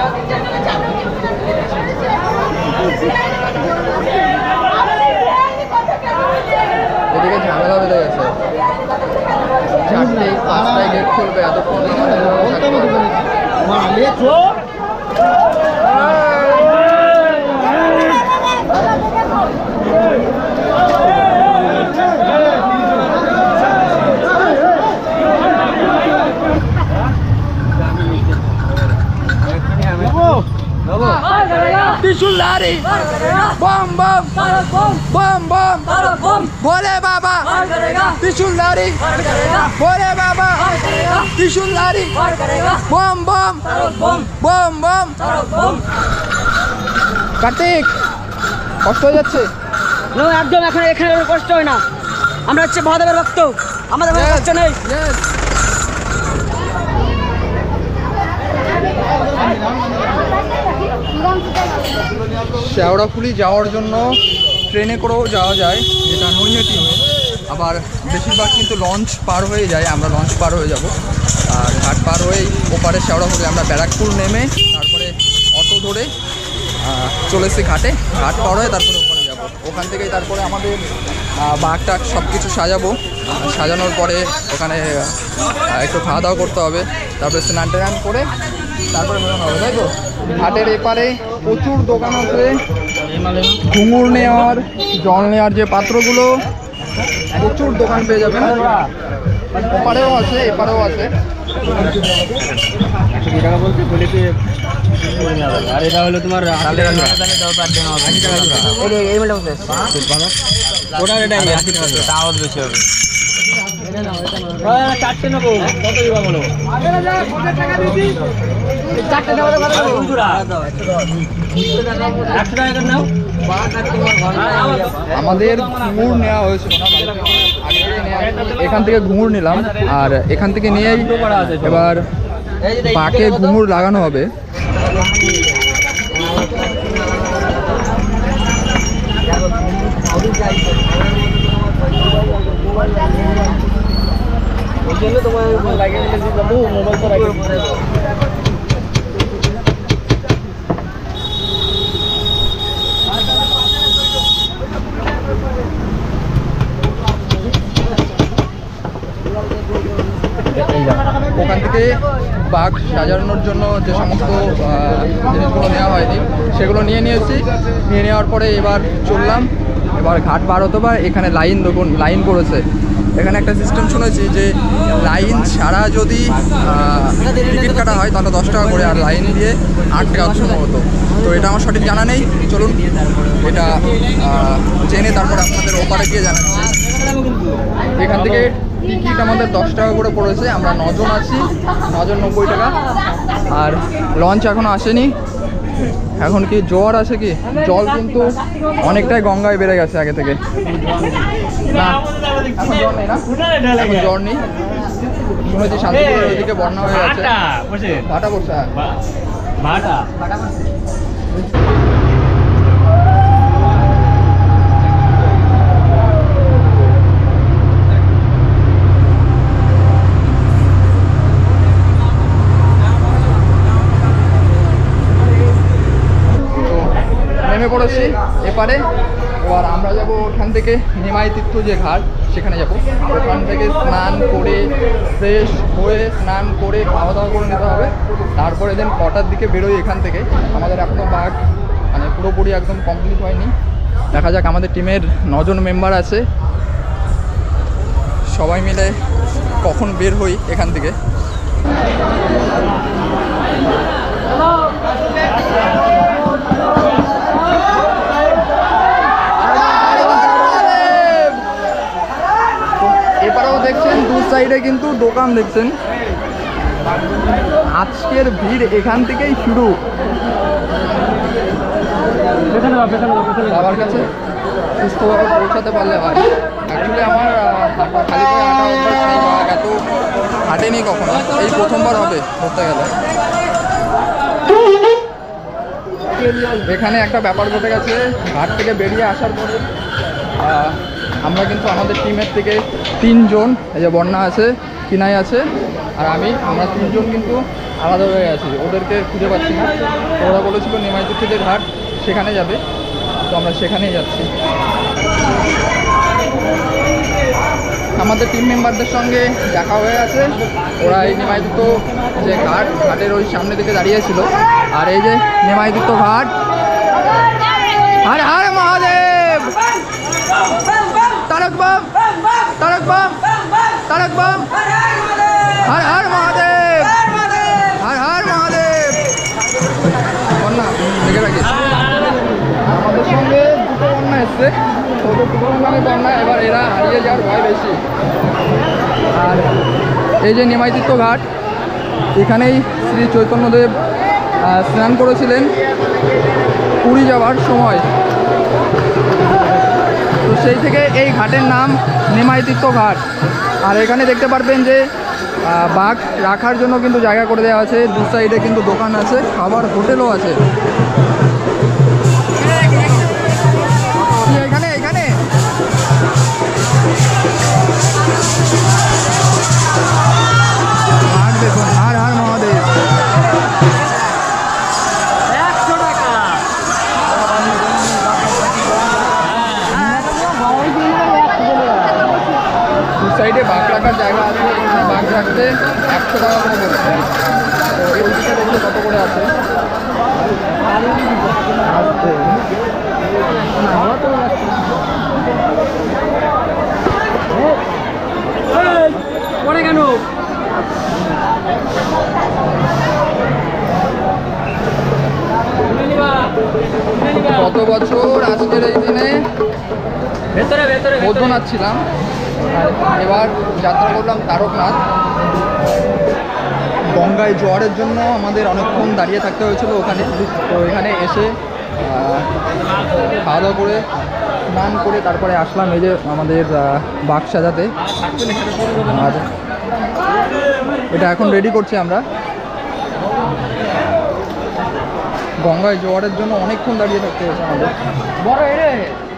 এদিকে ঝামেলা বেড়ে গেছে, 4টে 5টায় গেট খুলবে, এতক্ষণ त्रिशूलधारी बम बम बम बम भोले बाबा त्रिशूलधारी भोले बाबा त्रिशूलधारी बम बम बम बम। কার্তিক কষ্ট হয়ে যাচ্ছে? একদম এখন এখানে কষ্ট হয় না, আমরা হচ্ছে মহাদেবের ভক্ত, আমাদের কষ্ট নেই। শেওড়াফুলি যাওয়ার জন্য ট্রেনে করেও যাওয়া যায়, যেটা নৈহাটি হয়ে, আবার বেশিরভাগ কিন্তু লঞ্চ পার হয়ে যায়। আমরা লঞ্চ পার হয়ে যাব, আর ঘাট পার হয়েই ওপারে শেওড়াফুলি আমরা ব্যারাকপুর নেমে তারপরে অটো ধরে চলে এসেছি ঘাটে, ঘাট পার হয়ে তারপরে ওপারে যাব। ওখান থেকেই তারপরে আমাদের বাঘ টাক সব কিছু সাজাবো, সাজানোর পরে ওখানে একটু খাওয়া দাওয়া করতে হবে, তারপরে স্নান টান করে তারপরে বেরোনো হবে, তাই তো? ঘাটের এপারে প্রচুর দোকান আছে, ঘুঙুর নেওয়ার, জল নেওয়ার যে পাত্রগুলো, প্রচুর দোকান পেয়ে যাবেন। ওপারেও আছে, এপারেও আছে। আর এটা হলো তোমার বেশি হবে। চারটে নেবো, কত দিবা বলো? চারটে নেবো, 100 টাকা নাও। আমাদের ঘুঙুর নেওয়া হয়েছিল না, এখান থেকে ঘুঙুর নিলাম, আর এখান থেকে নিয়েই এবার পাকে ঘুঙুর লাগানো হবে। ওই জন্য তোমার লাগিয়ে মোবাইল তো লাগিয়ে ওখান থেকে বাঘ সাজানোর জন্য যে সমস্ত জিনিসগুলো নেওয়া হয়নি সেগুলো নিয়ে নিয়েছি। নিয়ে নেওয়ার পরে এবার চললাম, এবার ঘাট পার হতে পারে। এখানে লাইন দেখুন, লাইন পড়েছে। এখানে একটা সিস্টেম শুনেছি যে লাইন ছাড়া যদি টিকিট কাটা হয় তাহলে 10 টাকা করে, আর লাইন দিয়ে 8 টাকা সম্ভবত। তো এটা আমার সঠিক জানা নেই, চলুন এটা জেনে তারপরে আপনাদের ওপারে গিয়ে জানাচ্ছি। এখান থেকে টিকিট আমাদের 10 টাকা করে পড়েছে, আমরা 9 জন আছি, 9 জন 90 টাকা। আর লঞ্চ এখনও আসেনি। এখন কি জোয়ার আছে কি? জল কিন্তু অনেকটাই গঙ্গায় বেড়ে গেছে আগে থেকে। না এখন জ্বর নেই, না এখন জ্বর নেই। শুনেছি শান্তিপুরের ওইদিকে বন্যা হয়ে গেছে, ভাটা পড়ছে। নেমে পড়েছি এপারে। এবার আমরা যাব ওখান থেকে নিমাই তীর্থ যে ঘাট, সেখানে যাব। ওখান থেকে স্নান করে ফ্রেশ হয়ে স্নান করে খাওয়া দাওয়া করে নিতে হবে। তারপরে দেন কটার দিকে বেরোই এখান থেকে। আমাদের এখনও বাঘ মানে পুরোপুরি একদম কমপ্লিট হয়নি। দেখা যাক, আমাদের টিমের 9 জন মেম্বার আছে, সবাই মিলে কখন বের হই এখান থেকে। এপারেও দেখছেন দু সাইডে কিন্তু দোকান দেখছেন। আজকের ভিড় এখান থেকেই শুরু। বাবার কাছে সুস্থভাবে পৌঁছাতে পারলে হয়। অ্যাকচুয়ালি আমার খালি পায়ে হাঁটা অভ্যাস নেই, বা এত হাঁটেনি কখনো, এই প্রথমবার হবে ধরতে গেলে। এখানে একটা ব্যাপার ঘটে গেছে, ঘাট থেকে বেরিয়ে আসার পরে আমরা কিন্তু আমাদের টিমের থেকে 3 জন, এই যে বন্যা আছে, কিনাই আছে আর আমরা তিনজন কিন্তু আলাদা হয়ে আছি, ওদেরকে খুঁজে পাচ্ছি না। ওরা বলেছিল নিমাইতীর্থ যে ঘাট সেখানে যাবে, তো আমরা সেখানেই যাচ্ছি। আমাদের টিম মেম্বারদের সঙ্গে দেখা হয়ে আছে, ওরা এই নিমাইতীর্থ যে ঘাটের ওই সামনে দিকে দাঁড়িয়েছিল। আর এই যে নিমাইতীর্থ ঘাট, হর হর মহাদেব, তারক বাম, তারক বাম, তারক বাম, হর হর মহাদেব, হর হর মহাদেব। বন্যা দেখে রাখিস, আমাদের সঙ্গে দুটো বন্যা এসছে, ওদের দুটো বন্যা, এবার এরা হারিয়ে যাওয়ার ভয় বেশি। আর এই যে নিমাইতীর্থ ঘাট, এখানেই শ্রী চৈতন্যদেব স্নান করেছিলেন পুরী যাওয়ার সময়, তো সেই থেকে এই ঘাটের নাম নিমাইতীর্থ ঘাট। আর এখানে দেখতে পারবেন যে বাঘ রাখার জন্য কিন্তু জায়গা করে দেওয়া আছে, দু সাইডে কিন্তু দোকান আছে, খাবার হোটেলও আছে। এখানে এখানে ঘাট দেখুন, হর হর মহাদেব। দু সাইডে বাঘ রাখার জায়গা আছে, এখানে বাঘ রাখতে 100 টাকা করে বলছে। তো এই দিকে দেখতে কত করে আছে। পড়ে কেন? গত বছর আজকের এই দিনে বৈদ্যনাথ ছিলাম, আর এবার যাত্রা করলাম তারকনাথ। গঙ্গায় জোয়ারের জন্য আমাদের অনেকক্ষণ দাঁড়িয়ে থাকতে হয়েছিল ওখানে, তো এখানে এসে খাওয়া দাওয়া করে স্নান করে তারপরে আসলাম এই যে আমাদের বাঘ সাজাতে। আর এটা এখন রেডি করছি আমরা। গঙ্গায় জোয়ারের জন্য অনেকক্ষণ দাঁড়িয়ে থাকতে হয়েছে আমাদের। বড় এরে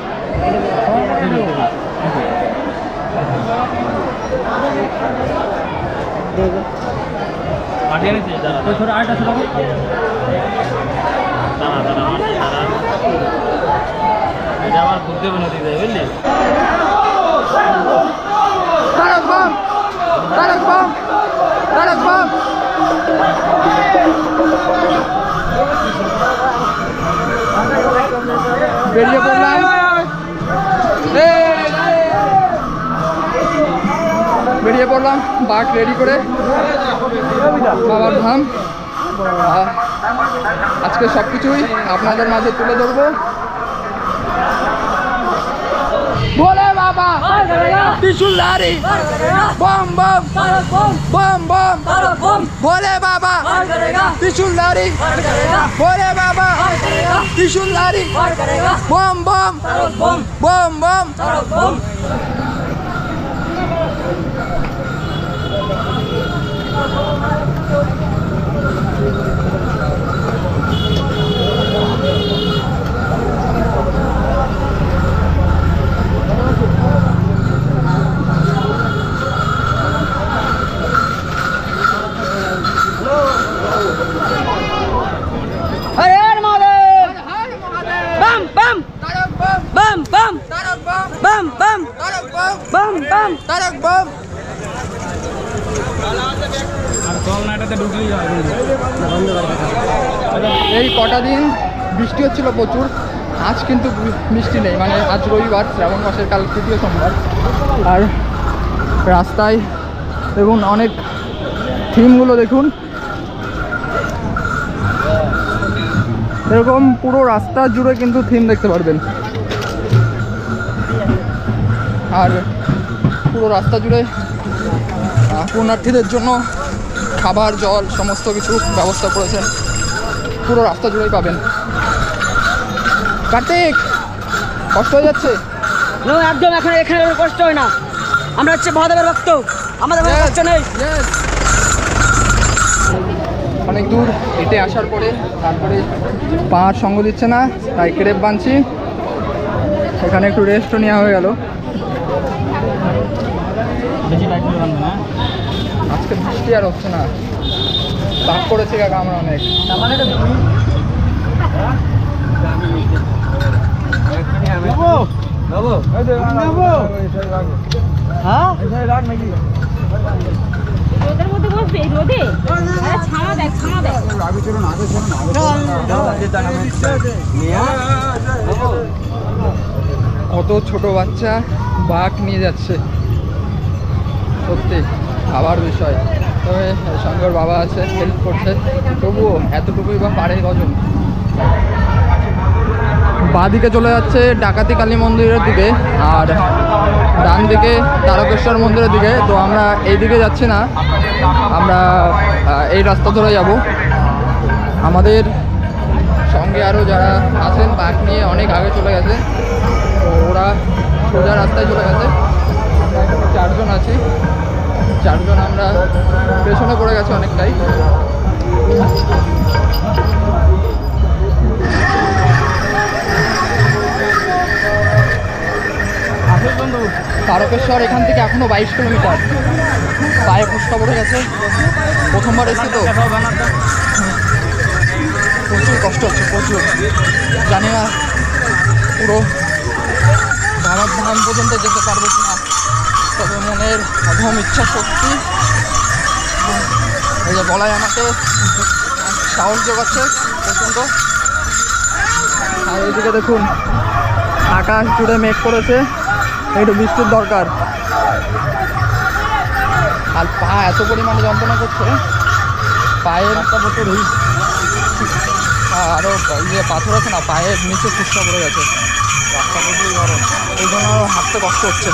আমার বুঝতে নদী যায় বুঝলি। তারক বাম, তারক বাম, তারক বাম। বেরিয়ে পড়লাম, বেরিয়ে পড়লাম বাঘ রেডি করে বাবার ধাম। আজকে সব কিছুই আপনাদের মাঝে তুলে ধরবো। ভোলে বাবা ত্রিশূলধারী, বম বম বম বম, ভোলে বাবা ত্রিশূলধারী, ভোলে বাবা ত্রিশূলধারী, বম বম বম বম। এই কটা দিন বৃষ্টি হচ্ছিল প্রচুর, আজ কিন্তু বৃষ্টি নেই, মানে আজ রবিবার, শ্রাবণ মাসের কাল তৃতীয় সোমবার। আর রাস্তায় দেখুন অনেক থিমগুলো দেখুন, এরকম পুরো রাস্তা জুড়ে কিন্তু থিম দেখতে পারবেন। আর পুরো রাস্তা জুড়ে পুণ্যার্থীদের জন্য খাবার জল সমস্ত কিছু ব্যবস্থা করেছেন, পুরো রাস্তা জুড়েই পাবেন। কার্তিক কষ্ট হয়ে যাচ্ছে? একদম এখানে কষ্ট হয় না, আমরা হচ্ছে মহাদেবের ভক্ত, আমাদের কষ্ট নেই। অনেক দূর হেঁটে আসার পরে তারপরে পা সঙ্গ দিচ্ছে না, তাই ক্রেপ বাঁধছি, সেখানে একটু রেস্টও নেওয়া হয়ে গেল। বেশি টাইট করে বাঁধবে না। আজকে বৃষ্টি আর হচ্ছে না, পাক করেছি কাকা আমরা অনেক। রোদের মধ্যে বসবে রোদে? আরে ছায়া দেখ, ছায়া দেখ। কত ছোট বাচ্চা বাঘ নিয়ে যাচ্ছে, সত্যি ভাবার বিষয়। তবে সঙ্গে ওর বাবা আছে, হেল্প করছে, তবুও এতটুকুই বা পারে কজন। বাঁদিকে চলে যাচ্ছে ডাকাতি কালী মন্দিরের দিকে, আর ডান দিকে তারকেশ্বর মন্দিরের দিকে। তো আমরা এই দিকে যাচ্ছি না, আমরা এই রাস্তা ধরে যাব। আমাদের সঙ্গে আরও যারা আছেন বাইক নিয়ে অনেক আগে চলে গেছে, তো ওরা সোজা রাস্তায় চলে গেছে। আমরা এখানে 4 জন আছি, 4 জন আমরা পেছনে পড়ে গেছে অনেকটাই। তারকেশ্বর এখান থেকে এখনো 22 কিলোমিটার, পায়ে ফুসকা পড়ে গেছে। প্রথমবার এসেছি তো, প্রচুর কষ্ট হচ্ছে, প্রচুর। জানি না পুরো ধাম পর্যন্ত যেতে পারবো কিনা, তবে মনের অধম ইচ্ছা শক্তি এই যে বলাই আমাকে সাহস যোগাচ্ছে প্রচণ্ড। আর এইদিকে দেখুন আকাশ জুড়ে মেঘ করেছে, একটু বৃষ্টির দরকার। আর পা এত পরিমাণে যন্ত্রণা করছে, পায়ের আরও ইয়ে পাথর আছে না, পায়ের নিচে ফুসকা পড়ে গেছে, রাস্তা প্রচুর গরম, এই জন্য আরও হাঁটতে কষ্ট হচ্ছে।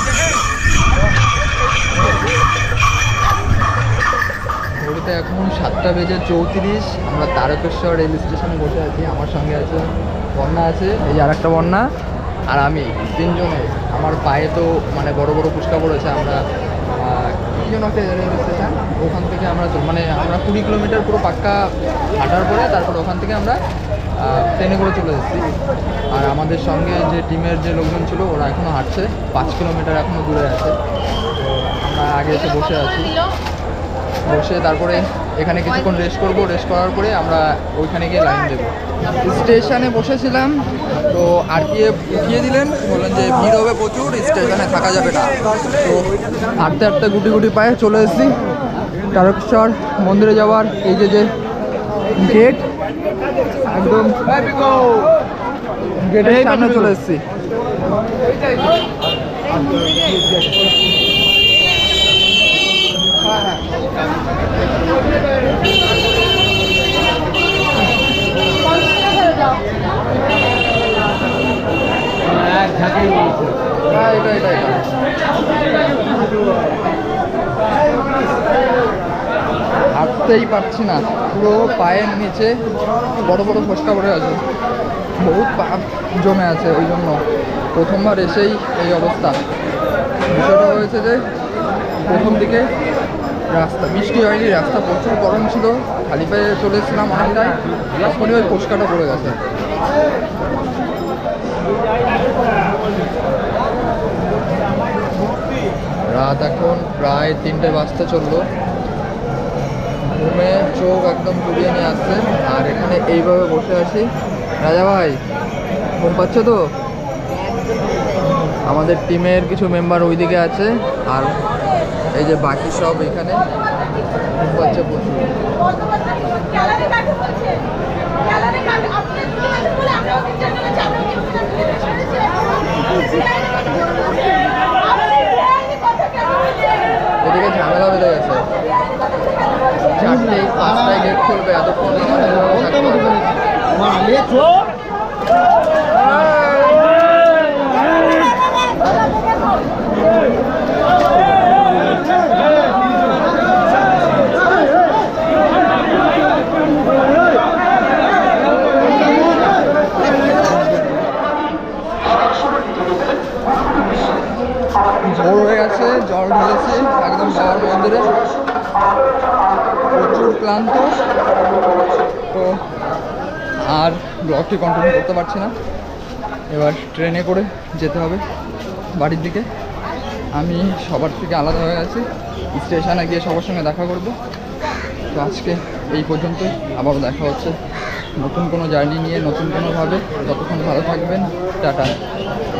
ঘড়িতে এখন 7:34। আমরা তারকেশ্বর রেল স্টেশনে বসে আছি। আমার সঙ্গে আছে বন্যা, আছে এই যে আরেকটা বন্যা, আর আমি, 3 জনে। আমার পায়ে তো মানে বড় বড় ফুসকা পড়েছে। আমরা কী জন্য একটা রেল স্টেশন, ওখান থেকে আমরা মানে আমরা 20 কিলোমিটার পুরো পাক্কা হাঁটার পরে তারপর ওখান থেকে আমরা ট্রেনে করে চলে এসেছি। আর আমাদের সঙ্গে যে টিমের যে লোকজন ছিল ওরা এখনও হাঁটছে, 5 কিলোমিটার এখনও দূরে আছে। তো আমরা আগে এসে বসে আছি, বসে তারপরে এখানে কিছুক্ষণ রেস্ট করবো। রেস্ট করার পরে আমরা ওইখানে গিয়ে লাইন দেবো। স্টেশনে বসেছিলাম, তো আরপিএফ উঠিয়ে দিলেন, বললেন যে ভিড় হবে প্রচুর, স্টেশনে থাকা যাবে না। তো হাঁটতে হাঁটতে গুটি গুটি পায়ে চলে এসেছি তারকেশ্বর মন্দিরে যাওয়ার এই যে গেট, একদম গেটের সামনে চলে এসেছি। হাঁটতেই পারছি না, পুরো পায়ের নিচে বড় বড় ফসকা পড়ে আছে, বহুত পা জমে আছে। ওই জন্য প্রথমবার এসেই এই অবস্থা। বিষয়টা হয়েছে যে প্রথম দিকে রাস্তা বৃষ্টি হয়নি, রাস্তা প্রচুর গরম ছিল, খালি পায়ে চলে এসেছিলাম অনেকটাই, তখনই ওই ফসকাটা পড়ে গেছে। রাত এখন প্রায় 3টে বাজতে চললো। ঘুমে চোখ একদম জুড়িয়ে নিয়ে আসছে, আর এখানে এইভাবে বসে আছি। রাজা ভাই ঘুম পাচ্ছ তো? আমাদের টিমের কিছু মেম্বার ওইদিকে আছে, আর এই যে বাকি সব এখানে ঘুম পাচ্ছে প্রচুর। এদিকে ঝামেলা বেড়ে গেছে, 4টে 5টায় গেট খুলবে, এতক্ষণ ভোর হয়ে গেছে, জল ঢেলেছি একদম বাবার মন্দিরে, প্রচুর ক্লান্ত। তো আর ব্লগটি কন্টিনিউ করতে পারছি না, এবার ট্রেনে করে যেতে হবে বাড়ির দিকে। আমি সবার থেকে আলাদা হয়ে গেছি, স্টেশনে গিয়ে সবার সঙ্গে দেখা করব। তো আজকে এই পর্যন্তই, আবারও দেখা হচ্ছে নতুন কোনো জার্নি নিয়ে, নতুন কোনোভাবে। ততক্ষণ ভালো থাকবেন, টাটা।